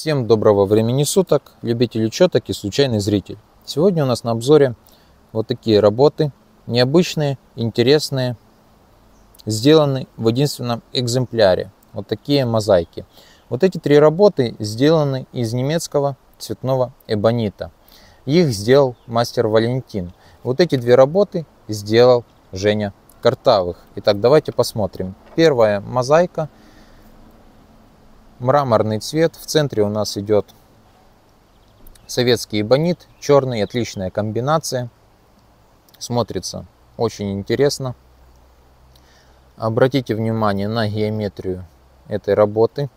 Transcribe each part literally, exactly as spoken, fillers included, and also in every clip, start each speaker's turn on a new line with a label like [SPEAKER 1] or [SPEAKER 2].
[SPEAKER 1] Всем доброго времени суток, любители четок и случайный зритель. Сегодня у нас на обзоре вот такие работы, необычные, интересные, сделаны в единственном экземпляре. Вот такие мозаики. Вот эти три работы сделаны из немецкого цветного эбонита. Их сделал мастер Валентин. Вот эти две работы сделал Женя Картавых. Итак, давайте посмотрим. Первая мозаика. Мраморный цвет. В центре у нас идет советский эбонит. Черный. Отличная комбинация. Смотрится очень интересно. Обратите внимание на геометрию этой работы.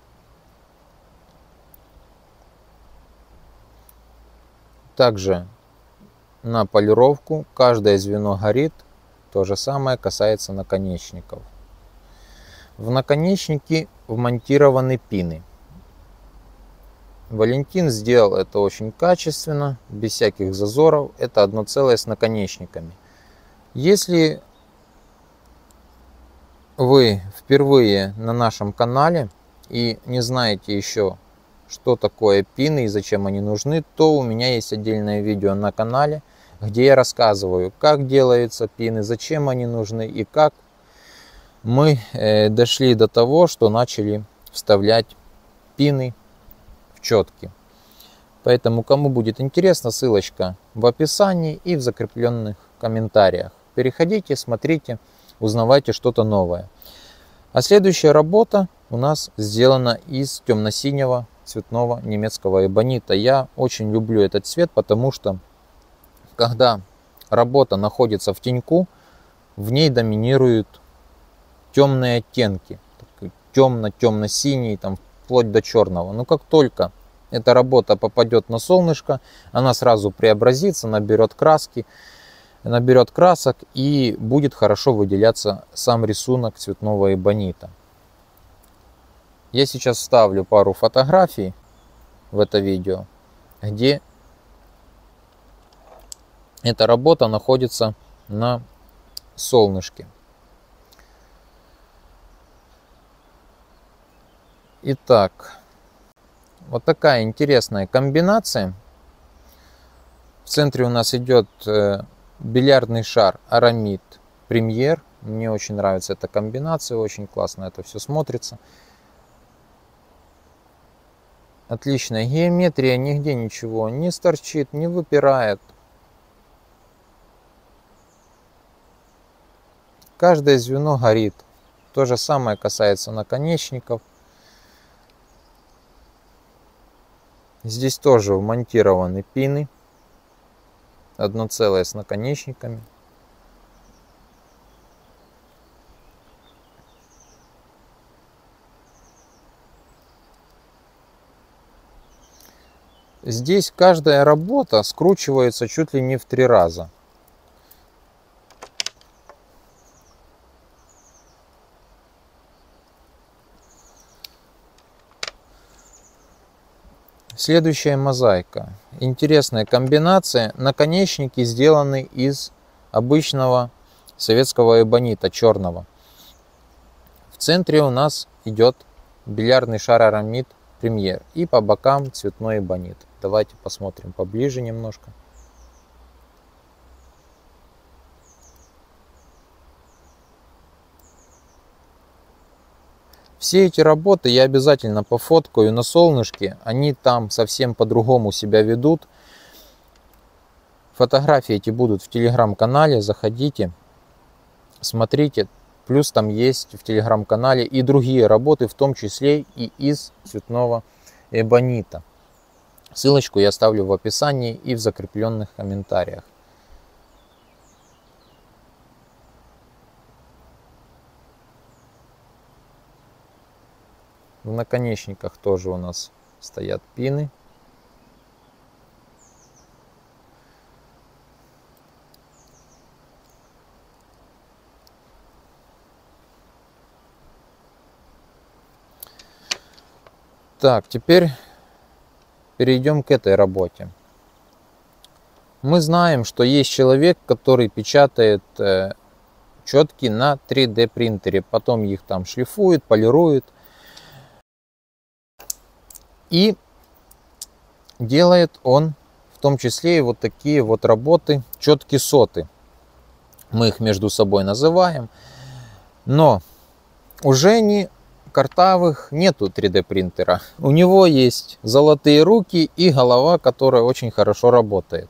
[SPEAKER 1] Также на полировку. Каждое звено горит. То же самое касается наконечников. В наконечнике вмонтированы пины. Валентин сделал это очень качественно, без всяких зазоров. Это одно целое с наконечниками. Если вы впервые на нашем канале и не знаете еще, что такое пины и зачем они нужны, то у меня есть отдельное видео на канале, где я рассказываю, как делаются пины, зачем они нужны и как мы э, дошли до того, что начали вставлять пины в четки. Поэтому, кому будет интересно, ссылочка в описании и в закрепленных комментариях. Переходите, смотрите, узнавайте что-то новое. А следующая работа у нас сделана из темно-синего цветного немецкого эбонита. Я очень люблю этот цвет, потому что когда работа находится в теньку, в ней доминируют темные оттенки, темно-темно-синий, там вплоть до черного. Но как только эта работа попадет на солнышко, она сразу преобразится, наберет краски, наберет красок и будет хорошо выделяться сам рисунок цветного эбонита. Я сейчас вставлю пару фотографий в это видео, где эта работа находится на солнышке. Итак, вот такая интересная комбинация. В центре у нас идет бильярдный шар Арамид Премьер. Мне очень нравится эта комбинация, очень классно это все смотрится. Отличная геометрия, нигде ничего не сторчит, не выпирает. Каждое звено горит. То же самое касается наконечников. Здесь тоже вмонтированы пины. Одно целое с наконечниками. Здесь каждая работа скручивается чуть ли не в три раза. Следующая мозаика. Интересная комбинация. Наконечники сделаны из обычного советского эбонита, черного. В центре у нас идет бильярдный шар Арамид Премьер. И по бокам цветной эбонит. Давайте посмотрим поближе немножко. Все эти работы я обязательно пофоткаю на солнышке. Они там совсем по-другому себя ведут. Фотографии эти будут в телеграм-канале. Заходите, смотрите. Плюс там есть в телеграм-канале и другие работы, в том числе и из цветного эбонита. Ссылочку я оставлю в описании и в закрепленных комментариях. В наконечниках тоже у нас стоят пины. Так, теперь перейдем к этой работе. Мы знаем, что есть человек, который печатает четки на три дэ принтере, потом их там шлифует, полирует. И делает он в том числе и вот такие вот работы, четкие соты. Мы их между собой называем. Но у Жени Картавых нету три дэ принтера. У него есть золотые руки и голова, которая очень хорошо работает.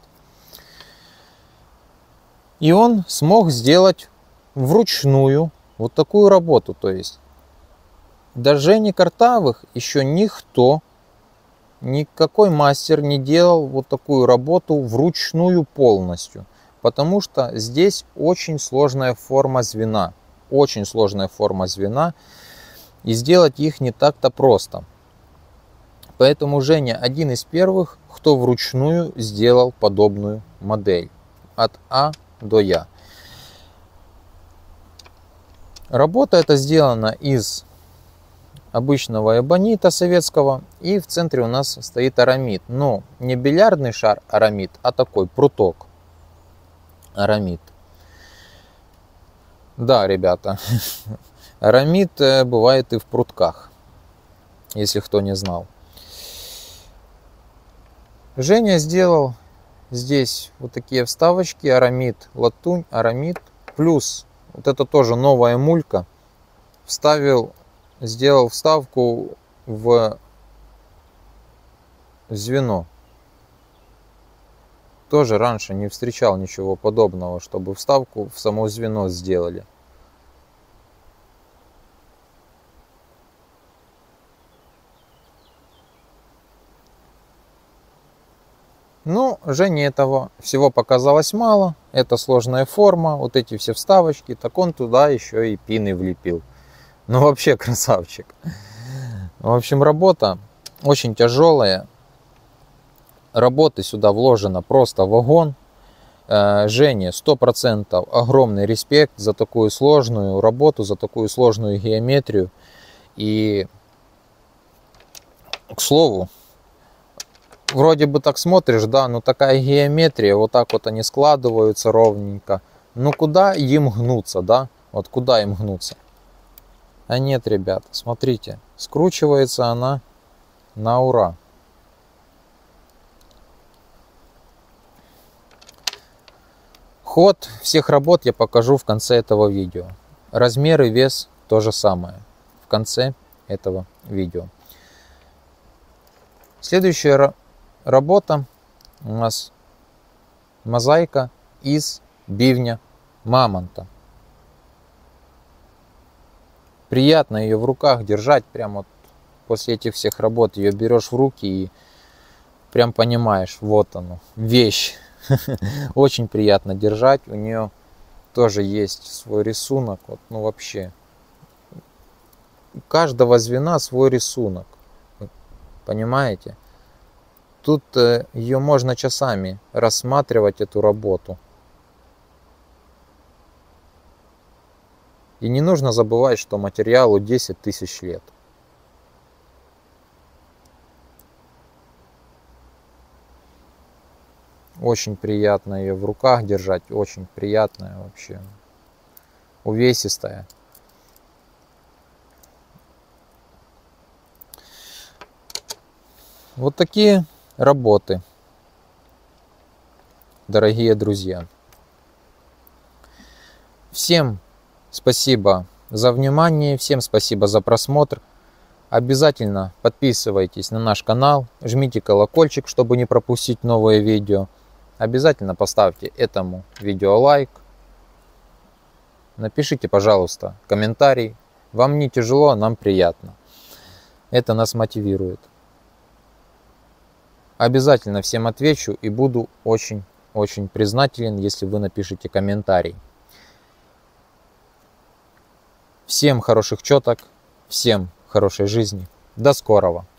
[SPEAKER 1] И он смог сделать вручную вот такую работу. То есть до Жени Картавых еще никто, никакой мастер не делал вот такую работу вручную полностью. Потому что здесь очень сложная форма звена. Очень сложная форма звена. И сделать их не так-то просто. Поэтому Женя один из первых, кто вручную сделал подобную модель. От А до Я. Работа эта сделана из обычного эбонита советского. И в центре у нас стоит арамид. Но не бильярдный шар арамид, а такой пруток. Арамид. Да, ребята. Арамид бывает и в прутках. Если кто не знал. Женя сделал здесь вот такие вставочки. Арамид, латунь, арамид. Плюс вот это тоже новая мулька. Вставил, сделал вставку в звено. Тоже раньше не встречал ничего подобного, чтобы вставку в само звено сделали. Ну, Жене этого всего показалось мало. Это сложная форма, вот эти все вставочки. Так он туда еще и пины влепил. Ну, вообще красавчик. В общем, работа очень тяжелая. Работы сюда вложено просто вагон. Жене сто процентов огромный респект за такую сложную работу, за такую сложную геометрию. И, к слову, вроде бы так смотришь, да, но такая геометрия, вот так вот они складываются ровненько. Ну куда им гнуться, да? Вот куда им гнуться? А нет, ребята, смотрите, скручивается она на ура. Ход всех работ я покажу в конце этого видео. Размер и вес то же самое в конце этого видео. Следующая работа у нас мозаика из бивня мамонта. Приятно ее в руках держать. Прямо вот после этих всех работ ее берешь в руки и прям понимаешь, вот оно, вещь. Очень приятно держать. У нее тоже есть свой рисунок. Вот, ну вообще. У каждого звена свой рисунок. Понимаете? Тут ее можно часами рассматривать, эту работу. И не нужно забывать, что материалу десять тысяч лет. Очень приятно ее в руках держать. Очень приятная вообще. Увесистая. Вот такие работы, дорогие друзья. Всем спасибо за внимание, всем спасибо за просмотр. Обязательно подписывайтесь на наш канал, жмите колокольчик, чтобы не пропустить новые видео. Обязательно поставьте этому видео лайк. Напишите, пожалуйста, комментарий. Вам не тяжело, нам приятно. Это нас мотивирует. Обязательно всем отвечу и буду очень-очень признателен, если вы напишите комментарий. Всем хороших четок, всем хорошей жизни. До скорого!